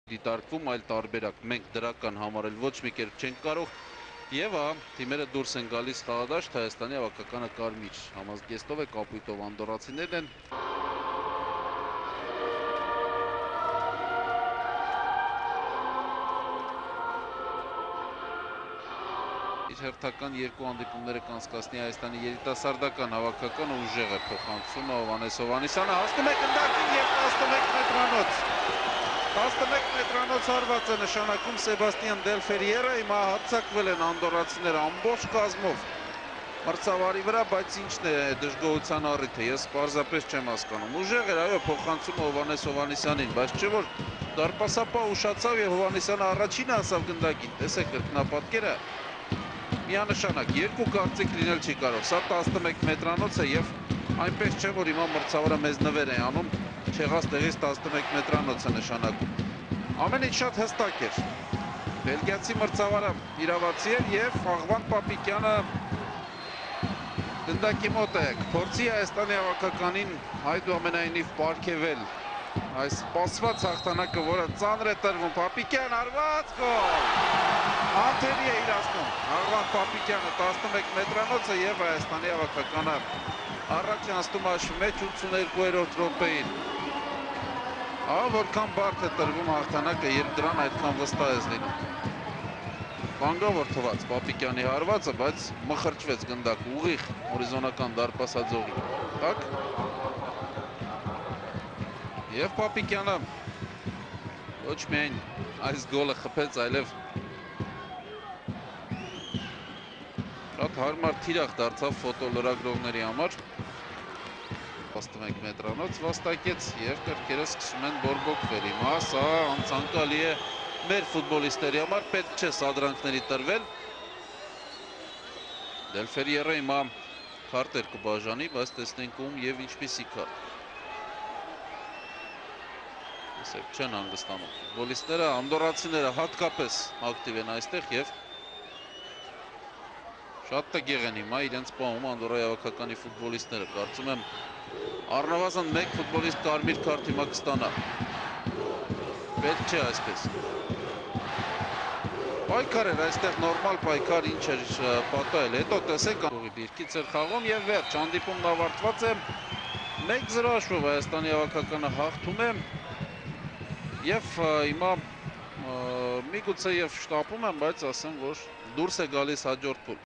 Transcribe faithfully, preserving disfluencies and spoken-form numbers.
դիտարկվում այլ տարբերակ, մենք դրական համարել ոչ մի կերպ չենք կարող եւ ահա թիմերը դուրս են գալիս խաղադաշտ, Հայաստանի հավաքականը կարմիր համազգեստով է, կապույտով անդորացիներն են։ Իր հերթական երկու հանդիպումները կանցկացնի Հայաստանի երիտասարդական հավաքականը, ուժեղ է փոխանցումը, Հովհաննես Հովհաննիսյանը հասնում է գնդակին եւ տասնմեկ մետրանոց։ տասնմեկ մետրանոց հարված է նշանակում Սեբաստիան Դելֆերիերը, հիմա հարձակվել են անդորացիները ամբողջ կազմով մրցավարի վրա, բայց ինչն է դժգոհության առիթը, ես պարզապես չեմ հասկանում։ Ուժեղ էր, այո, փոխանցումը Հովհաննես Հովհաննիսյանին, բայց չէ որ դարպասապահ ուշացավ եւ Հովհաննիսյանը առաջինը հասավ գնդակին, տեսեք կրկնապատկերը։ Միանշանակ, երկու կարծիք լինել չի կարող, սա տասնմեկ մետրանոց է եւ այնպես չէ, որ հիմա մրցավարը մեզ նվեր է անում, չեղած տեղից տասնմեկ մետրանոց է նշանակում։ Ամեն ինչ շատ հստակ էր։ Բելգիացի մրցավարը իրավացի էր եւ Աղվան Պապիկյանը գնդակի մոտ է, կփորձի Հայաստանի հավաքականին այդուամենայնիվ պարգևել այս սպասված հաղթանակը, որը ծանր է տրվում, Պապիկյան արված գոլ, անթերի է իրացնում Աղվան Պապիկյանը, տասնմեկ մետրանոցը եւ Հայաստանի հավաքականը առաջ անցնում հաշվի մեջ ութսուներկուերորդ րոպեին։ Ահա որքան բարդ է տրվում հաղթանակը, երբ դրան այդքան վստահ ես լինում։ Բանգավոր թվաց Պապիկյանի հարվածը, բայց մխրճվեց գնդակ ուղիղ հորիզոնական դարպասաձողի տակ։ Եվ Պապիկյանը ոչ միայն այս գոլը խփեց, այլև շատ հարմար թիրախ դարձավ ֆոտոլրագրողների համար։ տասնմեկ մետրանոց վաստակեց եւ կրկերը սկսում են բորբոքվել։ Հիմա սա անցանկալի է մեր ֆուտբոլիստերի համար, պետք չէ սադրանքների տրվել։ Դելֆերիերը հիմա քարտեր կբաժանի, բայց տեսնենք ում եւ ինչպիսի քարտ։ Տեսեք, չեն հանգստանում ֆուտբոլիստները, անդորացիները հատկապես ակտիվ են այստեղ եւ շատ տգեղ են հիմա իրենց պահում Անդորրայի հավաքականի ֆուտբոլիստները, կարծում եմ առնվազն մեկ ֆուտբոլիստ կարմիր քարտ հիմա կստանա։ Պետք չէ այսպես։ Պայքար էր այստեղ, նորմալ պայքար, ինչ էր պատահել, հետո տեսեք ուղի դիրքից էր խաղում եւ վերջ, հանդիպումն ավարտված է, մեկ զրո հաշվով Հայաստանի հավաքականը հաղթում է եւ հիմա միգուցե եւ շտապում եմ, բայց ասեմ, որ դուրս է գալիս հաջորդ փուլ։